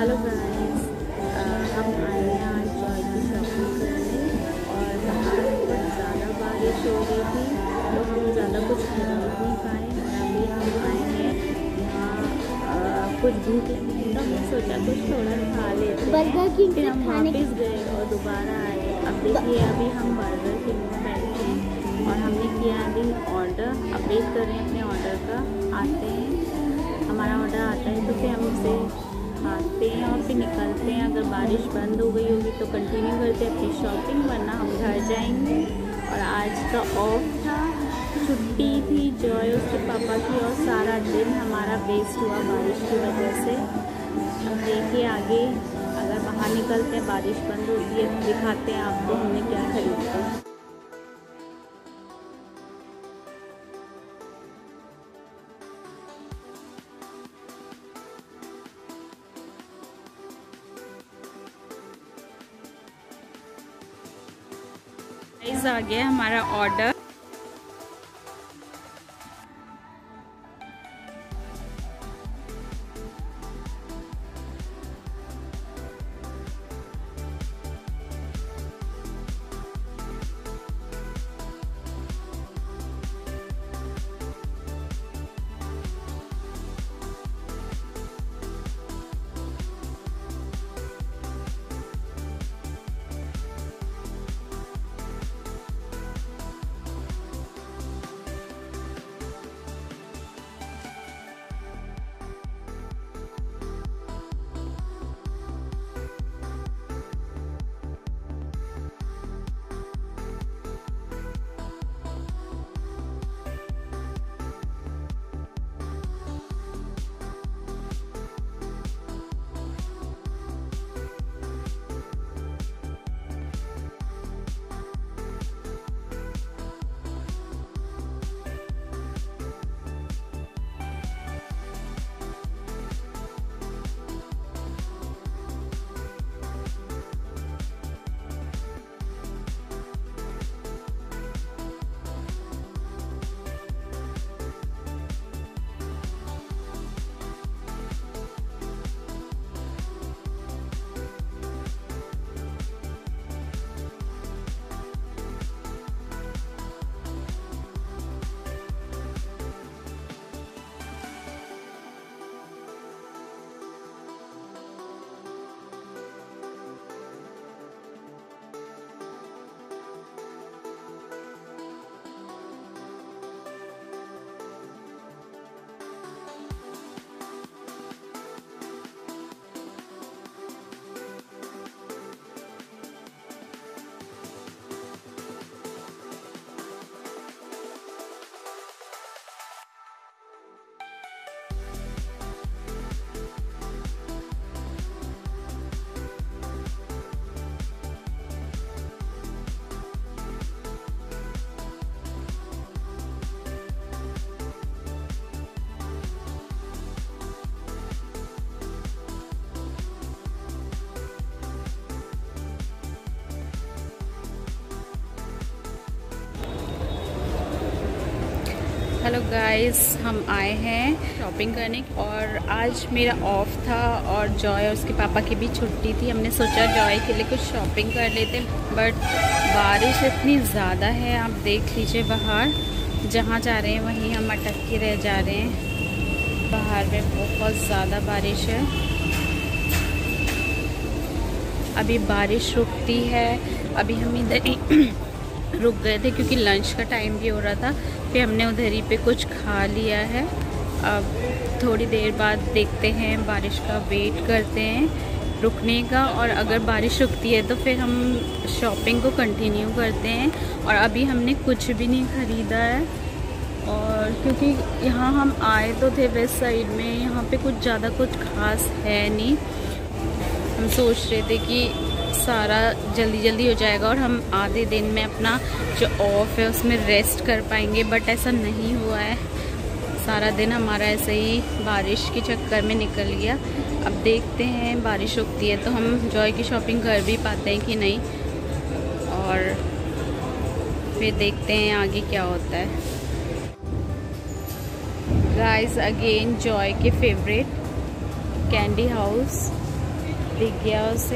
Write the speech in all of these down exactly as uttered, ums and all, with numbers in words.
Hello guys, हम आए हैं आज जॉय की शॉपिंग करने और बाहर बहुत ज़्यादा बारिश हो रही थी तो हम ज़्यादा कुछ खरीद नहीं पाए। अभी हम आए हैं यहाँ, कुछ भूख लगी थी तो हमने सोचा कुछ थोड़ा खा लेते हैं। फिर हम वापस गए और दोबारा आए। अब देखिए अभी हम बर्गर किंग में बैठे हैं और हमने किया अभी ऑर्डर। अब वेट कर रहे हैं अपने ऑर्डर का। आते हैं, हमारा ऑर्डर आता है तो फिर हम उसे खाते हैं और फिर निकलते हैं। अगर बारिश बंद हो गई होगी तो कंटिन्यू करते हैं अपनी शॉपिंग, वरना हम घर जाएंगे। और आज का ऑफ था, छुट्टी थी जॉय उसके पापा की और सारा दिन हमारा वेस्ट हुआ बारिश की वजह से। अब देखिए आगे अगर बाहर निकलते हैं, बारिश बंद होती है, दिखाते हैं आपको हमने क्या खरीदा। आ गया हमारा ऑर्डर। हेलो गाइस, हम आए हैं शॉपिंग करने और आज मेरा ऑफ था और जॉय और उसके पापा की भी छुट्टी थी। हमने सोचा जॉय के लिए कुछ शॉपिंग कर लेते, बट बारिश इतनी ज़्यादा है, आप देख लीजिए बाहर जहाँ जा रहे हैं वहीं हम अटक के रह जा रहे हैं। बाहर में बहुत ज़्यादा बारिश है। अभी बारिश रुकती है। अभी हम इधर रुक गए थे क्योंकि लंच का टाइम भी हो रहा था, फिर हमने उधर ही पे कुछ खा लिया है। अब थोड़ी देर बाद देखते हैं, बारिश का वेट करते हैं रुकने का, और अगर बारिश रुकती है तो फिर हम शॉपिंग को कंटिन्यू करते हैं। और अभी हमने कुछ भी नहीं ख़रीदा है, और क्योंकि यहाँ हम आए तो थे वेस्ट साइड में, यहाँ पे कुछ ज़्यादा कुछ खास है नहीं। हम सोच रहे थे कि सारा जल्दी जल्दी हो जाएगा और हम आधे दिन में अपना जो ऑफ है उसमें रेस्ट कर पाएंगे, बट ऐसा नहीं हुआ है। सारा दिन हमारा ऐसे ही बारिश के चक्कर में निकल गया। अब देखते हैं बारिश रुकती है तो हम जॉय की शॉपिंग कर भी पाते हैं कि नहीं, और फिर देखते हैं आगे क्या होता है। गाइस, अगेन जॉय के फेवरेट कैंडी हाउस। दिख गया उसे।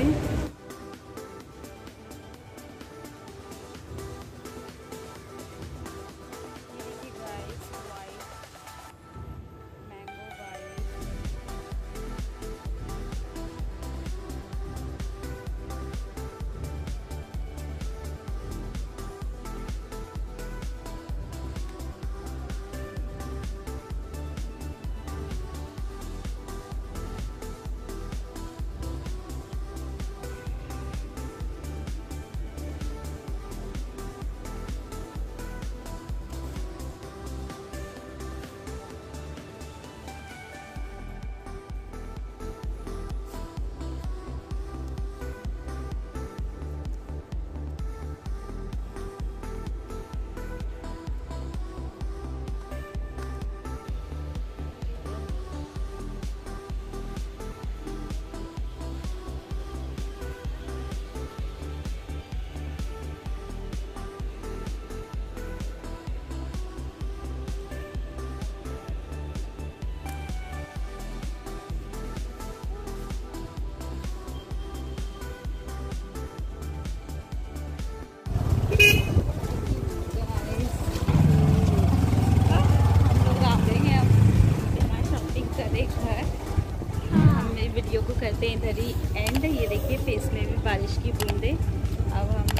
वीडियो को करते हैं इधर ही एंड। ये देखिए फेस में भी बारिश की बूंदे। अब हम